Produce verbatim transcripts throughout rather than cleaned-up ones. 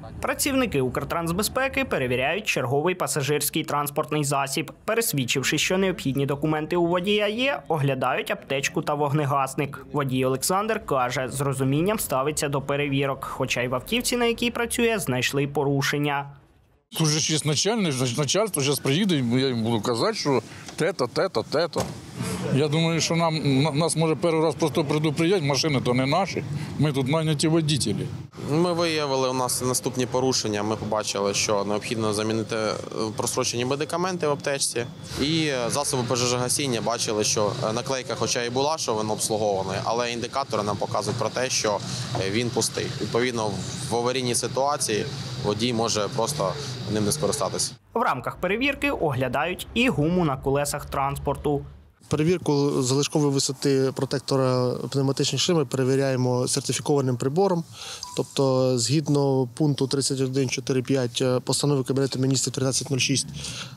Працівники Укртрансбезпеки перевіряють черговий пасажирський транспортний засіб. Пересвідчивши, що необхідні документи у водія є, оглядають аптечку та вогнегасник. Водій Олександр каже, з розумінням ставиться до перевірок, хоча й в автівці, на якій працює, знайшли порушення. Тут же ще начальник, начальство зараз приїде, і я їм буду казати, що те-то, те-то, те-то. Я думаю, що нам, нас може перший раз просто предупредять, машини то не наші, ми тут найняті водителі. Ми виявили у нас наступні порушення, ми побачили, що необхідно замінити просрочені медикаменти в аптечці і засоби пожежогасіння. Бачили, що наклейка хоча і була, що він обслугований, але індикатори нам показують про те, що він пустий. Відповідно, в аварійній ситуації водій може просто ним не скористатися. В рамках перевірки оглядають і гуму на колесах транспорту. Перевірку залишкової висоти протектора пневматичної шини перевіряємо сертифікованим прибором. Тобто, згідно пункту тридцять один чотири п'ять постанови Кабінету міністрів тринадцять нуль шість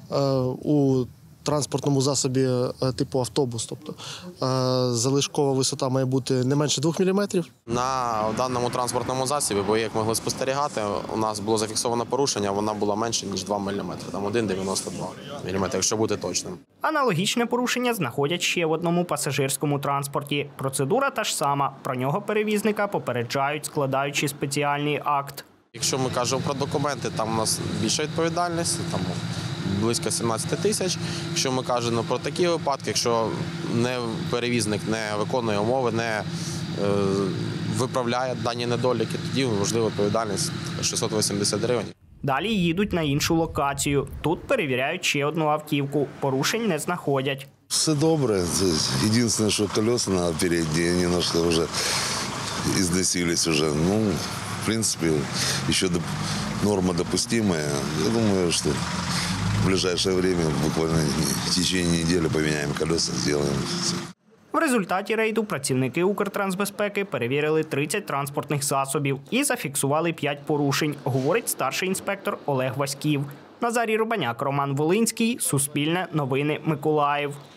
у транспортному засобі типу автобус, тобто залишкова висота має бути не менше двох міліметрів. На даному транспортному засобі, бо як могли спостерігати, у нас було зафіксовано порушення, вона була менше, ніж два міліметри, там один цілих дев'яносто два міліметри, якщо бути точним. Аналогічне порушення знаходять ще в одному пасажирському транспорті. Процедура та ж сама. Про нього перевізника попереджають, складаючи спеціальний акт. Якщо ми кажемо про документи, там у нас більша відповідальність, там близько сімнадцять тисяч. Якщо ми кажемо про такі випадки, якщо не перевізник не виконує умови, не е, виправляє дані недоліки, тоді можлива відповідальність шістсот вісімдесят гривень. Далі їдуть на іншу локацію. Тут перевіряють ще одну автівку. Порушень не знаходять. Все добре. Єдине, що колеса на передні немножко вже износились уже. Ну, в принципе, еще норма допустимая. Я думаю, что в ближайшее время, буквально в течение недели, поменяем колеса, сделаем все. В результаті рейду працівники Укртрансбезпеки перевірили тридцять транспортних засобів і зафіксували п'ять порушень, говорить старший інспектор Олег Васьків. Назарій Рубаняк, Роман Волинський, Суспільне, Новини, Миколаїв.